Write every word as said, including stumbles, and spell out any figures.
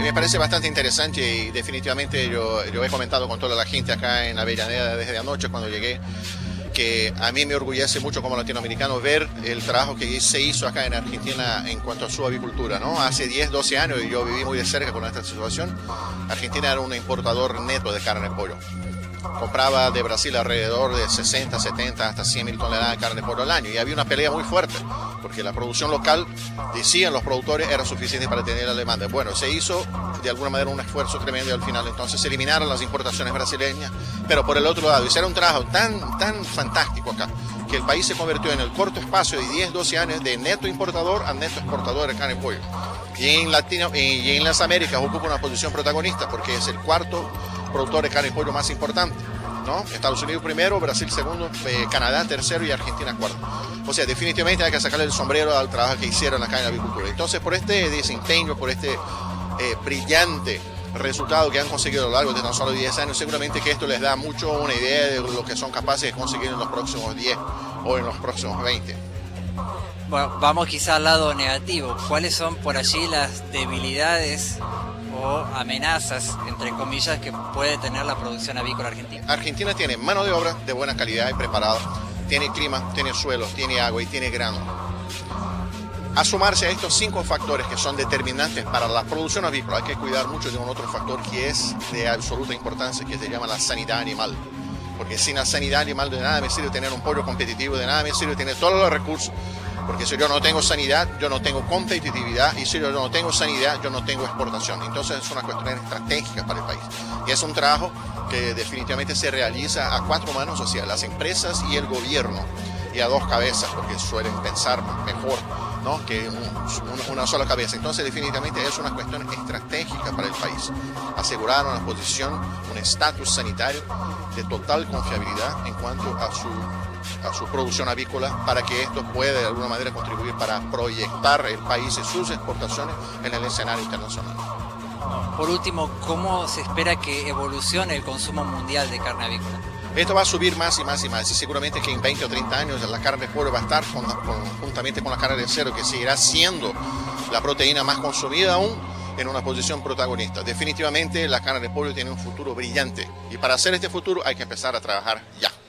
me parece bastante interesante y definitivamente yo, yo he comentado con toda la gente acá en Avellaneda desde anoche cuando llegué, que a mí me orgullece mucho como latinoamericano ver el trabajo que se hizo acá en Argentina en cuanto a su avicultura, ¿no? Hace diez, doce años, y yo viví muy de cerca con esta situación, Argentina era un importador neto de carne de pollo. Compraba de Brasil alrededor de sesenta, setenta, hasta cien mil toneladas de carne de pollo al año, y había una pelea muy fuerte, porque la producción local, decían los productores, era suficiente para tener la demanda. Bueno, se hizo de alguna manera un esfuerzo tremendo al final, entonces se eliminaron las importaciones brasileñas, pero por el otro lado, hicieron un trabajo tan, tan fantástico acá, que el país se convirtió en el corto espacio de diez, doce años de neto importador a neto exportador de carne de pollo. Y en, Latino, y en las Américas ocupa una posición protagonista, porque es el cuarto productor de carne de pollo más importante, ¿no? Estados Unidos primero, Brasil segundo, eh, Canadá tercero y Argentina cuarto. O sea, definitivamente hay que sacarle el sombrero al trabajo que hicieron acá en la avicultura. Entonces, por este desempeño, por este eh, brillante resultado que han conseguido a lo largo de tan solo diez años, seguramente que esto les da mucho una idea de lo que son capaces de conseguir en los próximos diez o en los próximos veinte. Bueno, vamos quizá al lado negativo. ¿Cuáles son por allí las debilidades o amenazas, entre comillas, que puede tener la producción avícola argentina? Argentina tiene mano de obra de buena calidad y preparada, tiene clima, tiene suelo, tiene agua y tiene grano. A sumarse a estos cinco factores que son determinantes para la producción avícola, hay que cuidar mucho de un otro factor que es de absoluta importancia, que se llama la sanidad animal. Porque sin la sanidad animal de nada me sirve tener un pollo competitivo, de nada me sirve tener todos los recursos. Porque si yo no tengo sanidad, yo no tengo competitividad, y si yo no tengo sanidad, yo no tengo exportación. Entonces es una cuestión estratégica para el país. Y es un trabajo que definitivamente se realiza a cuatro manos, o sea, las empresas y el gobierno, y a dos cabezas, porque suelen pensar mejor, ¿no?, que un, una sola cabeza. Entonces definitivamente es una cuestión estratégica para el país. Asegurar una posición, un estatus sanitario de total confiabilidad en cuanto a su a su producción avícola, para que esto pueda de alguna manera contribuir para proyectar el país y sus exportaciones en el escenario internacional. Por último, ¿cómo se espera que evolucione el consumo mundial de carne avícola? Esto va a subir más y más y más, y seguramente que en veinte o treinta años la carne de pollo va a estar con, con, juntamente con la carne de cerdo, que seguirá siendo la proteína más consumida aún, en una posición protagonista. Definitivamente la carne de pollo tiene un futuro brillante, y para hacer este futuro hay que empezar a trabajar ya.